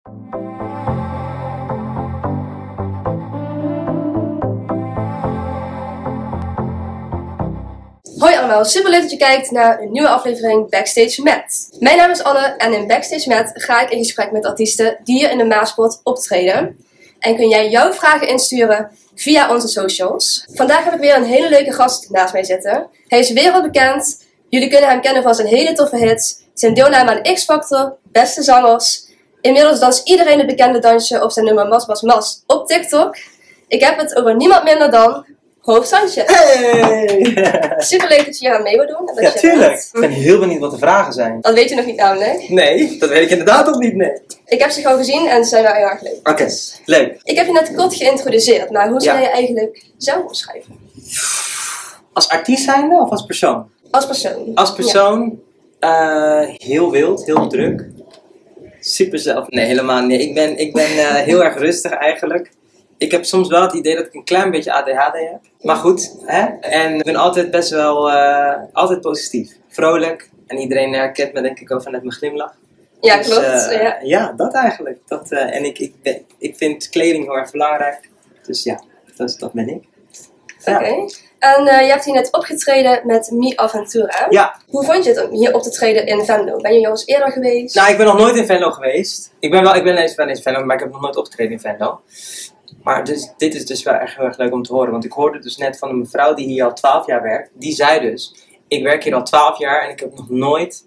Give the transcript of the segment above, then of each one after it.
Hoi allemaal, super leuk dat je kijkt naar een nieuwe aflevering Backstage Met. Mijn naam is Anne en in Backstage Met ga ik in gesprek met artiesten die hier in de Maasport optreden. En kun jij jouw vragen insturen via onze socials. Vandaag heb ik weer een hele leuke gast naast mij zitten. Hij is wereldbekend. Jullie kunnen hem kennen van zijn hele toffe hits, zijn deelname aan X Factor, Beste Zangers. Inmiddels danst iedereen het bekende dansje op zijn nummer Mas Mas Mas op TikTok. Ik heb het over niemand minder dan Hoofd Sanchez. Hey! Super leuk dat je hier aan mee wil doen. En dat Ja, je tuurlijk. bent. Ik ben heel benieuwd wat de vragen zijn. Dat weet je nog niet namelijk. Nee, dat weet ik inderdaad ook niet, nee. Ik heb ze al gezien en ze zijn wel heel erg leuk. Oké, leuk. Ik heb je net kort geïntroduceerd, maar hoe zou Ja. je eigenlijk zelf omschrijven? Als artiest zijnde of als persoon? Als persoon. Als persoon, heel wild, heel druk. Super zelf. Nee, helemaal niet. Ik ben heel erg rustig eigenlijk. Ik heb soms wel het idee dat ik een klein beetje ADHD heb. Maar goed, hè? En ik ben altijd best wel altijd positief. Vrolijk. En iedereen herkent me denk ik ook vanuit mijn glimlach. Ja, Dus, klopt. Ja. ja, dat eigenlijk. En ik vind kleding heel erg belangrijk. Dus ja, dat ben ik. Ja. Oké. En je hebt hier net opgetreden met Mi Aventura. Ja. Hoe vond je het om hier op te treden in Venlo? Ben je hier al eens eerder geweest? Nou, ik ben nog nooit in Venlo geweest. Ik ben eens in Venlo, maar ik heb nog nooit opgetreden in Venlo. Maar dit is dus wel echt heel erg leuk om te horen. Want ik hoorde dus net van een mevrouw die hier al 12 jaar werkt. Die zei dus, ik werk hier al 12 jaar en ik heb nog nooit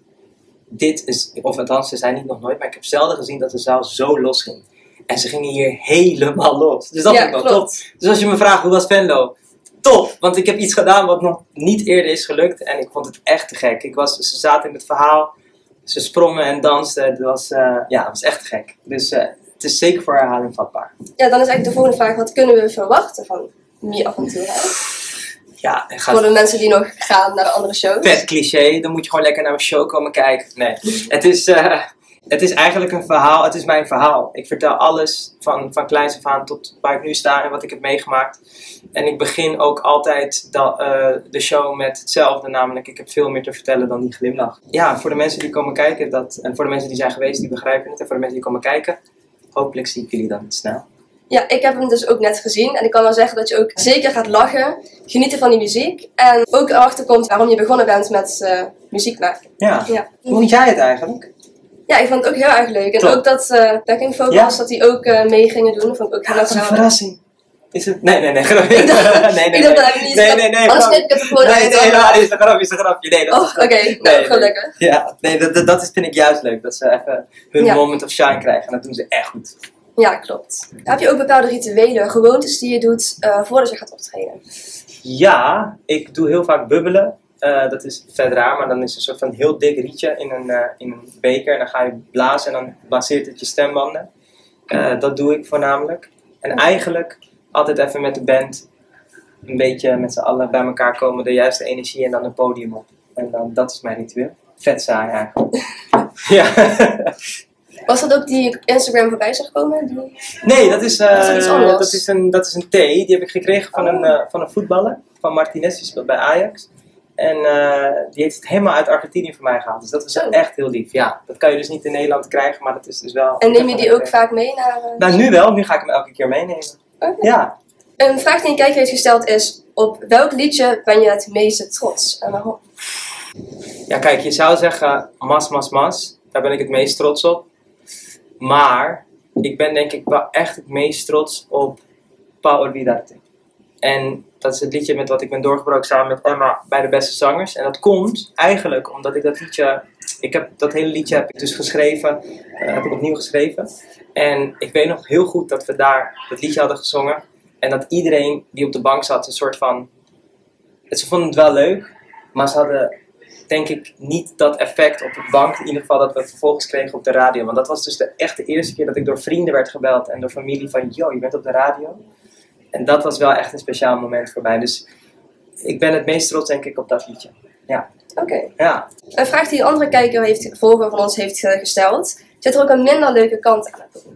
of althans, ze zei niet nog nooit, maar ik heb zelden gezien dat de zaal zo los ging. En ze gingen hier helemaal los. Dus dat Ja, vind ik wel klopt. top. Dus als je me vraagt, hoe was Venlo? Top, want ik heb iets gedaan wat nog niet eerder is gelukt. En ik vond het echt te gek. Ze zaten in het verhaal, ze sprongen en dansten. Het was echt te gek. Dus het is zeker voor herhaling vatbaar. Ja, dan is eigenlijk de volgende vraag, wat kunnen we verwachten van Mi Aventura? Ja, Voor de mensen die nog gaan naar de andere shows. vet cliché, dan moet je gewoon lekker naar mijn show komen kijken. Nee, het is eigenlijk een verhaal, het is mijn verhaal. Ik vertel alles van kleins af aan tot waar ik nu sta en wat ik heb meegemaakt. En ik begin ook altijd de show met hetzelfde, namelijk ik heb veel meer te vertellen dan die glimlach. Ja, voor de mensen die komen kijken, en voor de mensen die zijn geweest, die begrijpen het. En voor de mensen die komen kijken, hopelijk zie ik jullie dan snel. Ja, ik heb hem dus ook net gezien. En ik kan wel zeggen dat je ook zeker gaat lachen, genieten van die muziek. En ook erachter komt waarom je begonnen bent met muziek maken. Ja. Ja. Hoe vond jij het eigenlijk? Ja, ik vond het ook heel erg leuk. En Top. ook dat backing vocals, Ja? dat die ook mee gingen doen, vond ik ook heel erg Wat een zo. verrassing. Is het? Nee, grapje. Ik dacht- nee. ik dacht dat heb je niet Nee, Anders knip ik het er gewoon uit. Nee, is een grapje. Nee, dat Oh, is oké. Nou, gelukkig. Ja, nee, vind ik juist leuk. Dat ze even hun Ja. moment of shine krijgen. En dat doen ze echt goed. Ja, klopt. Heb je ook bepaalde rituelen, gewoontes die je doet voordat je gaat optreden? Ja, ik doe heel vaak bubbelen. Dat is vet raar, maar dan is een soort van heel dik rietje in een beker. En dan ga je blazen en dan blaseert het je stembanden. Dat doe ik voornamelijk. En eigenlijk altijd even met de band een beetje met z'n allen bij elkaar komen, de juiste energie en dan een podium op. En dan, dat is mijn ritueel. Vet saai eigenlijk. Ja. Was dat ook die op Instagram voorbij zag komen? Nee, dat is iets anders? dat is een thee. Die heb ik gekregen van een voetballer. Van Martinez, die speelt bij Ajax. En die heeft het helemaal uit Argentinië voor mij gehaald. Dus dat was Zo. echt heel lief. Ja, dat kan je dus niet in Nederland krijgen, maar dat is dus wel... En neem je die ook vaak mee naar... Nou, nu wel. Nu ga ik hem elke keer meenemen. Oké. Ja. Een vraag die een kijker heeft gesteld is, op welk liedje ben je het meeste trots? En waarom? Ja, kijk, je zou zeggen Mas Mas Mas. Daar ben ik het meest trots op. Maar ik ben denk ik wel echt het meest trots op Pa Olvidarte. En dat is het liedje met wat ik ben doorgebroken samen met Emma bij de Beste Zangers. En dat komt eigenlijk omdat ik dat hele liedje heb ik dus geschreven, heb ik opnieuw geschreven. En ik weet nog heel goed dat we daar dat liedje hadden gezongen. En dat iedereen die op de bank zat een soort van... Ze vonden het wel leuk, maar ze hadden denk ik niet dat effect op de bank. In ieder geval dat we het vervolgens kregen op de radio. Want dat was dus echt de eerste keer dat ik door vrienden werd gebeld en door familie van... Yo, je bent op de radio. En dat was wel echt een speciaal moment voor mij. Dus ik ben het meest trots denk ik op dat liedje. Ja. Oké. Ja. Een vraag die een andere volger van ons heeft gesteld. Zit er ook een minder leuke kant aan het boek?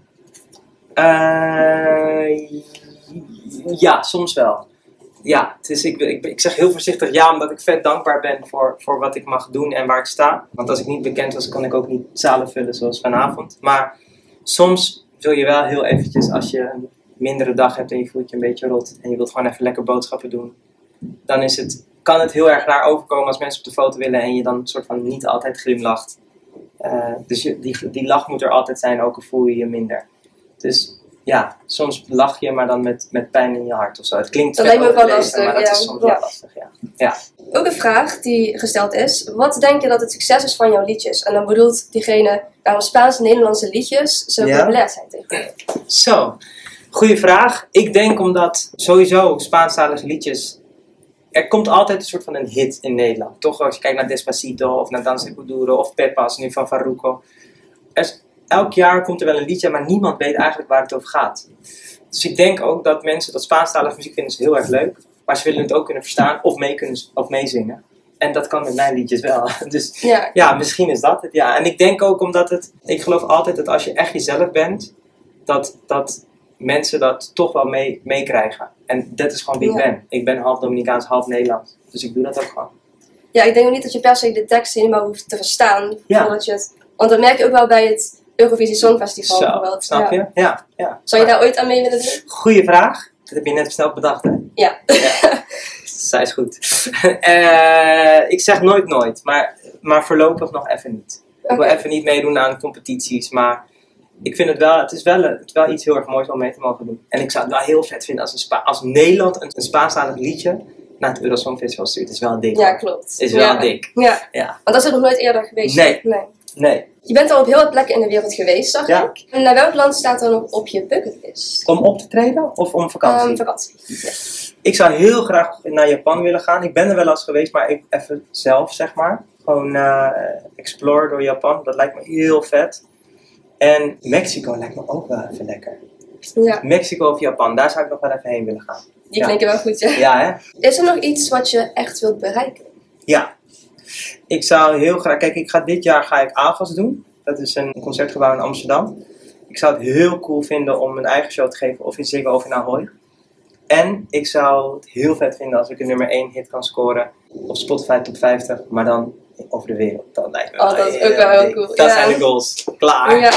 Ja, soms wel. Ja, ik zeg heel voorzichtig ja, omdat ik vet dankbaar ben voor wat ik mag doen en waar ik sta. Want als ik niet bekend was, kon ik ook niet zalen vullen zoals vanavond. Maar soms wil je wel heel eventjes, als je een mindere dag hebt en je voelt je een beetje rot en je wilt gewoon even lekker boodschappen doen, dan kan het heel erg raar overkomen als mensen op de foto willen en je dan soort van niet altijd glimlacht. Dus die lach moet er altijd zijn, ook al voel je je minder. Dus ja, soms lach je, maar dan met pijn in je hart of zo. Het klinkt dat lijkt me wel lastig, maar dat is soms wel lastig, ja. Ook een vraag die gesteld is. Wat denk je dat het succes is van jouw liedjes? En dan bedoelt diegene waarom Spaans-Nederlandse liedjes zo populair zijn tegenwoordig. Zo, goede vraag. Ik denk omdat sowieso Spaanstalige liedjes... Er komt altijd een soort van een hit in Nederland. Toch als je kijkt naar Despacito of naar Danza Kuduro of Pepas, nu van Farruko. Elk jaar komt er wel een liedje, maar niemand weet eigenlijk waar het over gaat. Dus ik denk ook dat mensen dat Spaanstalige muziek vinden ze heel erg leuk. Maar ze willen het ook kunnen verstaan of meezingen. En dat kan met mijn liedjes wel. Dus ja, misschien is dat het. Ja. En ik denk ook omdat ik geloof altijd dat als je echt jezelf bent, dat mensen dat toch wel meekrijgen. En dat is gewoon wie ik ben. Ik ben half Dominicaans, half Nederlands. Dus ik doe dat ook gewoon. Ja, ik denk ook niet dat je per se de tekst helemaal hoeft te verstaan. Want dat merk je ook wel bij het Eurovisie Songfestival bijvoorbeeld. Snap je? Ja. Zou je daar ooit aan mee willen doen? Goeie vraag. Dat heb je net snel bedacht, hè? Ja. Zij is goed. Ik zeg nooit, maar voorlopig nog even niet. Ik wil even niet meedoen aan competities, maar ik vind het is wel iets heel erg moois om mee te mogen doen. En ik zou het wel heel vet vinden als Nederland een Spaanstalig liedje naar het Eurosongfestival stuurt. Het is wel dik. Ja, klopt. Is wel dik. Ja. Want dat is er nog nooit eerder geweest. Nee. Je bent al op heel veel plekken in de wereld geweest, zag ik. En naar welk land staat er nog op je bucketlist? Om op te treden of om vakantie? Vakantie. Ja. Ik zou heel graag naar Japan willen gaan. Ik ben er wel eens geweest, maar even zelf, zeg maar. Gewoon explore door Japan. Dat lijkt me heel vet. En Mexico lijkt me ook wel even lekker. Ja. Mexico of Japan, daar zou ik nog wel even heen willen gaan. Die klinken wel goed, hè? Ja, hè? Is er nog iets wat je echt wilt bereiken? Ja. Ik zou heel graag... Kijk, dit jaar ga ik AFAS doen. Dat is een concertgebouw in Amsterdam. Ik zou het heel cool vinden om een eigen show te geven. Of in Ziggo of in Ahoy. En ik zou het heel vet vinden als ik een nummer 1 hit kan scoren. Op Spotify top 50. Maar dan over de wereld. Dat lijkt me dat is ook wel heel cool. Dat zijn de goals. Klaar. Ja.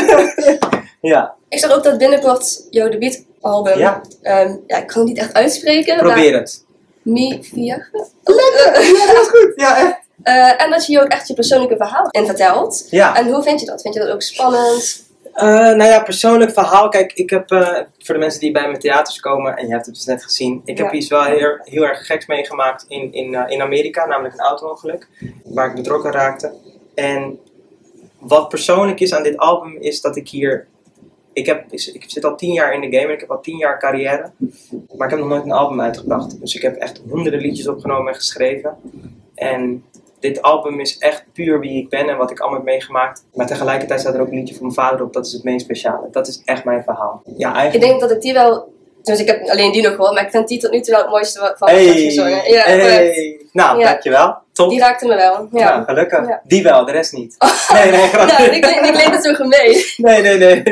Ja. Ik zag ook dat binnenkort jouw debuutalbum... Ja. Ik kan het niet echt uitspreken. Probeer het. Mi 4. Lekker! Ja, dat is goed. Ja, echt. En dat je hier ook echt je persoonlijke verhaal in vertelt. Ja. En hoe vind je dat? Vind je dat ook spannend? Persoonlijk verhaal. Kijk, ik heb voor de mensen die bij mijn theaters komen, en je hebt het dus net gezien, ik heb iets wel heel erg geks meegemaakt in Amerika, namelijk een auto-ongeluk, waar ik betrokken raakte. En wat persoonlijk is aan dit album, is dat ik zit al 10 jaar in de game en ik heb al 10 jaar carrière, maar ik heb nog nooit een album uitgebracht. Dus ik heb echt honderden liedjes opgenomen en geschreven. En dit album is echt puur wie ik ben en wat ik allemaal heb meegemaakt. Maar tegelijkertijd staat er ook een liedje voor mijn vader op. Dat is het meest speciale. Dat is echt mijn verhaal. Ja, eigenlijk... Ik denk dat ik die wel... Dus ik heb alleen die nog gehoord, maar ik vind die tot nu toe wel het mooiste van wat je hebt gezongen. Ja, dankjewel. Top. Die raakte me wel. Ja, nou, gelukkig. Ja. Die wel, de rest niet. Nee, graag. Die klinkt het zo gemeen. Nee.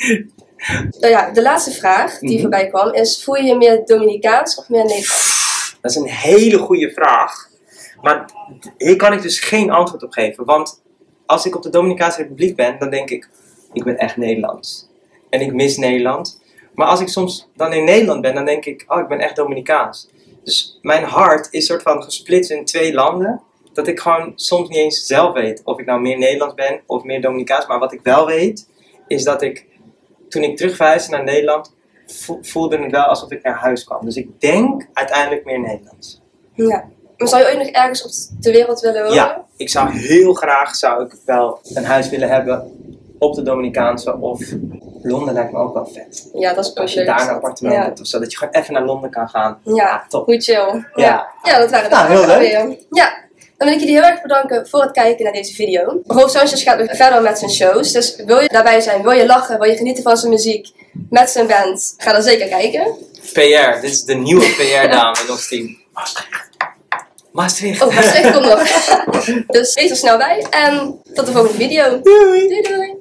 De laatste vraag die voorbij kwam is, voel je je meer Dominicaans of meer Nederlands? Dat is een hele goede vraag. Maar hier kan ik dus geen antwoord op geven. Want als ik op de Dominicaanse Republiek ben, dan denk ik ben echt Nederlands. En ik mis Nederland. Maar als ik soms dan in Nederland ben, dan denk ik ben echt Dominicaans. Dus mijn hart is soort van gesplitst in 2 landen. Dat ik gewoon soms niet eens zelf weet of ik nou meer Nederlands ben of meer Dominicaans. Maar wat ik wel weet, is dat toen ik terug verhuisde naar Nederland, voelde het wel alsof ik naar huis kwam. Dus ik denk uiteindelijk meer Nederlands. Ja. Maar zou je ooit nog ergens op de wereld willen wonen? Ja, ik zou heel graag wel een huis willen hebben op de Dominicaanse of Londen lijkt me ook wel vet. Ja, dat is als je daar een appartement hebt of zo, dat je gewoon even naar Londen kan gaan. Ja, top. Goed chill. Ja, dat waren de heel leuk. Ja, dan wil ik jullie heel erg bedanken voor het kijken naar deze video. Rolf Sanchez gaat nog verder met zijn shows, dus wil je daarbij zijn, wil je lachen, wil je genieten van zijn muziek met zijn band, ga dan zeker kijken. PR, dit is de nieuwe PR-dame in ons team. Maastricht. Oh, Maastricht komt nog. Dus wees er snel bij en tot de volgende video. Doei! Doei doei!